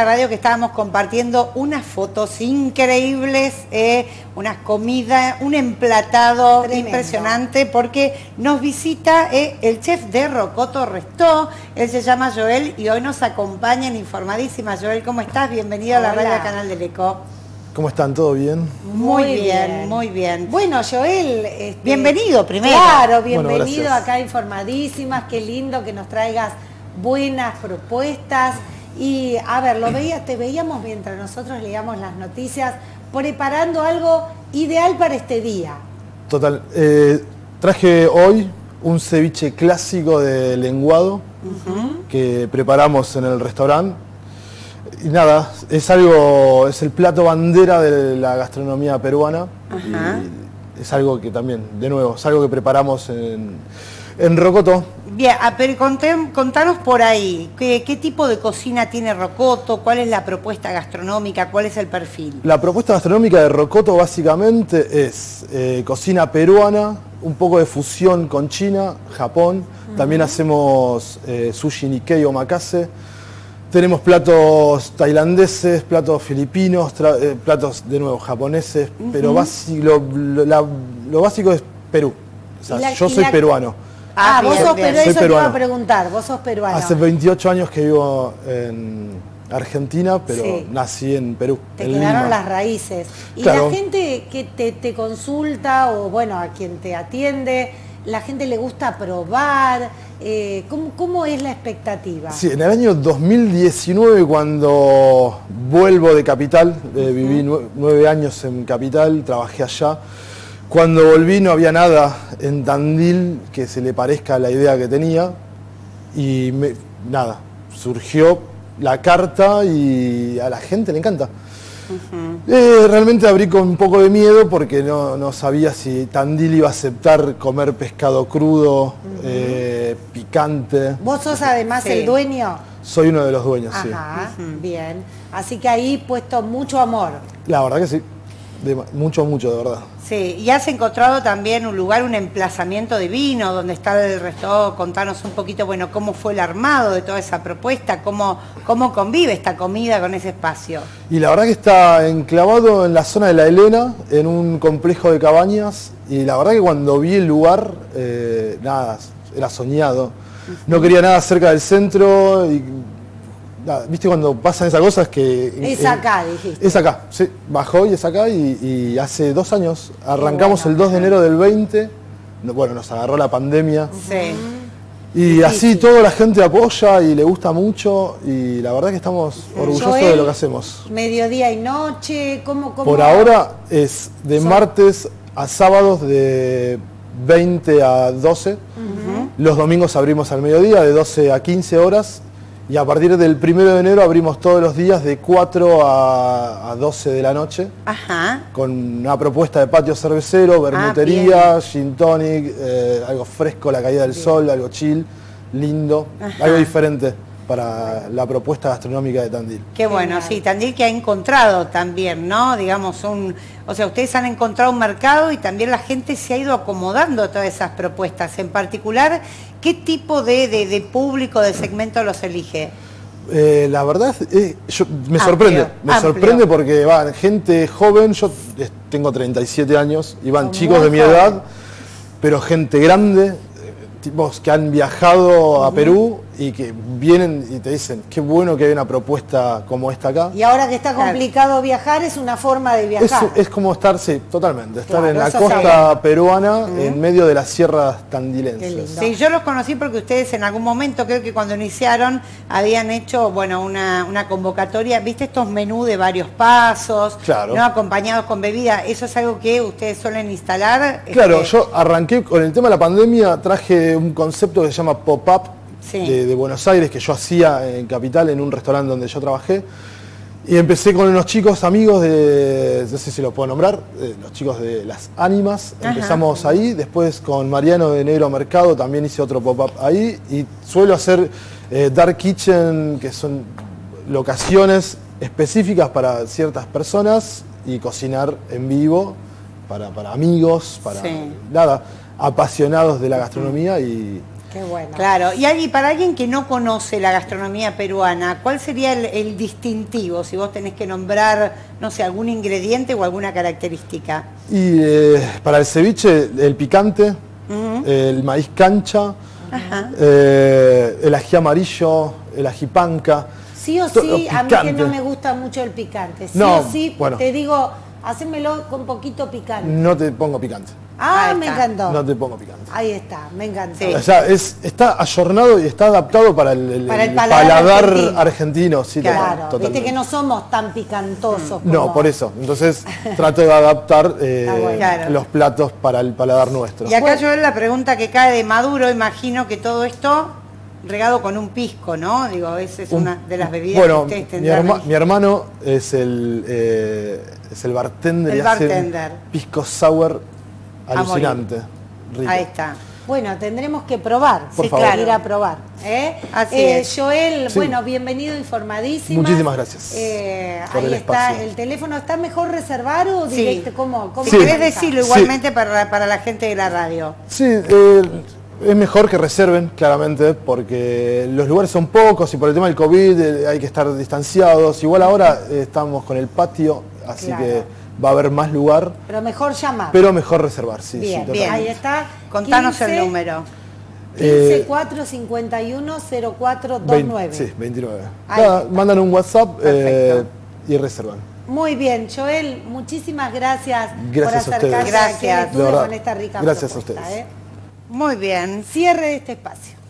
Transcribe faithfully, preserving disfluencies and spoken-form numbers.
radio que estábamos compartiendo unas fotos increíbles, eh, unas comidas, un emplatado Tremendo. impresionante, porque nos visita eh, el chef de Rocoto Restó. Él se llama Joel y hoy nos acompaña en Informadísima. Joel, ¿cómo estás? Bienvenido Hola. a la radio del Canal del Eco. ¿Cómo están? ¿Todo bien? Muy, muy bien, bien, muy bien. Bueno, Joel... Este, bienvenido primero. Claro, bienvenido bueno, acá a Informadísimas. Qué lindo que nos traigas buenas propuestas. Y, a ver, lo veía, te veíamos mientras nosotros leíamos las noticias, preparando algo ideal para este día. Total. Eh, traje hoy un ceviche clásico de lenguado uh-huh. que preparamos en el restaurante. Y nada, es algo, es el plato bandera de la gastronomía peruana. Uh-huh. Y es algo que también, de nuevo, es algo que preparamos en, en Rocoto. Bien, pero conté, contanos por ahí, ¿qué, ¿qué tipo de cocina tiene Rocoto? ¿Cuál es la propuesta gastronómica? ¿Cuál es el perfil? La propuesta gastronómica de Rocoto básicamente es eh, cocina peruana, un poco de fusión con China, Japón. Uh-huh. También hacemos eh, sushi Nikkei o Makase. Tenemos platos tailandeses, platos filipinos, eh, platos de nuevo japoneses, uh-huh. pero básico, lo, lo, la, lo básico es Perú. O sea, la, yo soy la... peruano. Ah, ah, vos bien, sos bien. peruano, eso peruano. te iba a preguntar, vos sos peruano. Hace veintiocho años que vivo en Argentina, pero sí. nací en Perú. Te en quedaron Lima. las raíces. Y claro. la gente que te, te consulta, o bueno, a quien te atiende, la gente le gusta probar. Eh, ¿cómo, ¿Cómo es la expectativa? Sí, en el año dos mil diecinueve, cuando vuelvo de Capital, eh, uh-huh. viví nueve, nueve años en Capital, trabajé allá. Cuando volví no había nada en Tandil que se le parezca a la idea que tenía y me, nada, surgió la carta y a la gente le encanta. Uh-huh. eh, realmente abrí con un poco de miedo porque no, no sabía si Tandil iba a aceptar comer pescado crudo, uh-huh. eh, picante. ¿Vos sos además sí. el dueño? Soy uno de los dueños, Ajá, sí. Ajá, uh-huh. bien. Así que ahí puesto mucho amor. La verdad que sí. De, mucho, mucho, de verdad. Sí, y has encontrado también un lugar, un emplazamiento divino donde está el resto. Contanos un poquito, bueno, cómo fue el armado de toda esa propuesta, cómo, cómo convive esta comida con ese espacio. Y la verdad que está enclavado en la zona de La Helena, en un complejo de cabañas, y la verdad que cuando vi el lugar, eh, nada, era soñado. Uh-huh. No quería nada cerca del centro, y nada, viste cuando pasan esas cosas que... Es acá, dijiste. Es acá, sí, bajó y es acá y, y hace dos años, arrancamos bueno, el dos de enero del veinte, bueno, nos agarró la pandemia. Sí. Y sí, así sí. toda la gente apoya y le gusta mucho y la verdad que estamos orgullosos Joel, de lo que hacemos. Mediodía y noche, ¿cómo? cómo Por ahora es de Son... martes a sábados de veinte a doce, uh-huh. los domingos abrimos al mediodía de doce a quince horas. Y a partir del primero de enero abrimos todos los días de cuatro a doce de la noche. Ajá. Con una propuesta de patio cervecero, bermutería, ah, gin tonic, eh, algo fresco, la caída del bien. sol, algo chill, lindo, Ajá. algo diferente para la propuesta gastronómica de Tandil. Qué bueno, Genial. sí, Tandil que ha encontrado también, ¿no? Digamos, un, o sea, ustedes han encontrado un mercado y también la gente se ha ido acomodando a todas esas propuestas. En particular, ¿qué tipo de, de, de público, de segmento los elige? Eh, la verdad, eh, yo, me amplio, sorprende, me amplio. sorprende porque van gente joven, yo tengo treinta y siete años, y van Son chicos de mi joven. edad, pero gente grande, tipos que han viajado a uh-huh. Perú y que vienen y te dicen, qué bueno que hay una propuesta como esta acá. Y ahora que está complicado claro. viajar, es una forma de viajar. Es, es como estar, sí, totalmente, estar claro, en la costa sabe. peruana, uh-huh. en medio de las sierras tandilenses. Sí, yo los conocí porque ustedes en algún momento, creo que cuando iniciaron, habían hecho, bueno, una, una convocatoria, viste estos menús de varios pasos, claro. no acompañados con bebida, ¿eso es algo que ustedes suelen instalar? Claro, este... yo arranqué con el tema de la pandemia, traje un concepto que se llama pop-up, Sí. De, de Buenos Aires, que yo hacía en Capital, en un restaurante donde yo trabajé. Y empecé con unos chicos amigos de, no sé si los puedo nombrar, eh, los chicos de Las Ánimas. Ajá. Empezamos ahí, después con Mariano de Negro Mercado también hice otro pop-up ahí. Y suelo hacer eh, Dark Kitchen, que son locaciones específicas para ciertas personas, y cocinar en vivo para, para amigos, para sí. nada, apasionados de la gastronomía. y Qué bueno. Claro, y allí, para alguien que no conoce la gastronomía peruana, ¿cuál sería el, el distintivo si vos tenés que nombrar, no sé, algún ingrediente o alguna característica? Y eh, para el ceviche, el picante, uh-huh. el maíz cancha, eh, el ají amarillo, el ají panca. Sí o sí, a mí que no me gusta mucho el picante. Sí no, o sí, bueno, te digo, hacémelo con poquito picante. No te pongo picante. Ah, me encantó. No te pongo picante. Ahí está, me encantó. Sí. O sea, es, está ayornado y está adaptado para el, el, para el el paladar, paladar argentino. argentino. Sí, claro, totalmente. Viste que no somos tan picantosos. Como... No, por eso. Entonces trato de adaptar eh, bueno. claro. los platos para el paladar nuestro. Y acá bueno. yo la pregunta que cae de Maduro, imagino que todo esto regado con un pisco, ¿no? Digo, esa es un, una de las bebidas bueno, que ustedes mi, tendrán. herma, mi hermano es el, eh, es el bartender. El bartender. Pisco sour alucinante. Rico. Ahí está. Bueno, tendremos que probar, por sí, favor. Claro, ir a probar. ¿eh? Así eh, es. Joel, sí. bueno, bienvenido, informadísimo. Muchísimas gracias. Eh, por ahí el está, espacio. el teléfono, ¿está mejor reservar o sí. directo? ¿Cómo, cómo si sí. querés decirlo igualmente sí. para, para la gente de la radio. Sí, eh, es mejor que reserven, claramente, porque los lugares son pocos y por el tema del COVID eh, hay que estar distanciados. Igual ahora eh, estamos con el patio, así claro. que va a haber más lugar. Pero mejor llamar. Pero mejor reservar, sí. Bien, sí, bien. Ahí está. Contanos quince, el número. quince cuatro cincuenta y uno cero cuatro dos nueve. Sí, veintinueve. Nada, mandan un WhatsApp eh, y reservan. Muy bien, Joel, muchísimas gracias, gracias por acercarse gracias. aquí con esta rica gracias propuesta, a ustedes. ¿eh? Muy bien. Cierre de este espacio.